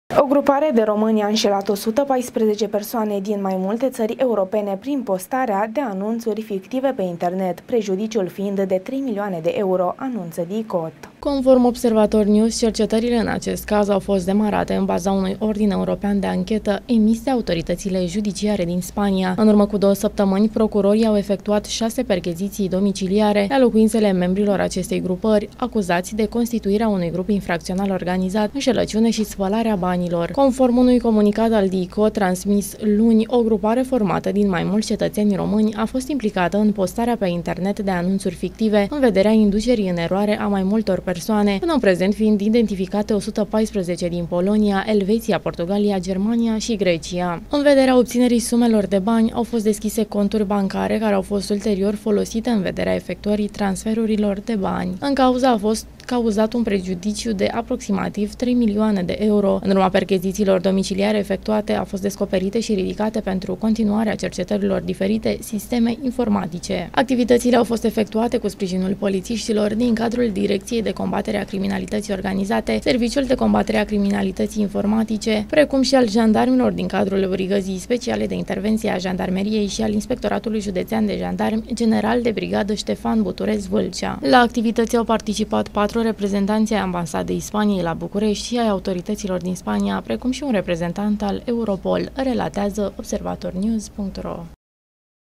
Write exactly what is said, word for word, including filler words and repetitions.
O grupare de români a înșelat o sută paisprezece persoane din mai multe țări europene prin postarea de anunțuri fictive pe internet, prejudiciul fiind de trei milioane de euro, anunță D I C O T. Conform Observator News, cercetările în acest caz au fost demarate în baza unui ordin european de anchetă emis de autoritățile judiciare din Spania. În urmă cu două săptămâni, procurorii au efectuat șase percheziții domiciliare la locuințele membrilor acestei grupări, acuzați de constituirea unui grup infracțional organizat, înșelăciune și spălarea banilor. Conform unui comunicat al D I C O transmis luni, o grupare formată din mai mulți cetățeni români a fost implicată în postarea pe internet de anunțuri fictive în vederea inducerii în eroare a mai multor persoane, până în prezent fiind identificate o sută paisprezece din Polonia, Elveția, Portugalia, Germania și Grecia. În vederea obținerii sumelor de bani au fost deschise conturi bancare care au fost ulterior folosite în vederea efectuării transferurilor de bani. În cauză a fost cauzat un prejudiciu de aproximativ trei milioane de euro. În urma perchezițiilor domiciliare efectuate, a fost descoperite și ridicate pentru continuarea cercetărilor diferite sisteme informatice. Activitățile au fost efectuate cu sprijinul polițiștilor din cadrul Direcției de Combatere a Criminalității Organizate, Serviciul de Combatere a Criminalității Informatice, precum și al jandarmilor din cadrul Brigăzii Speciale de Intervenție a Jandarmeriei și al Inspectoratului Județean de Jandarmi, General de Brigadă Ștefan Buturez Vâlcea. La activități au participat patru reprezentanții ai Ambasadei Spaniei la București și ai autorităților din Spania, precum și un reprezentant al Europol, relatează observator news punct ro.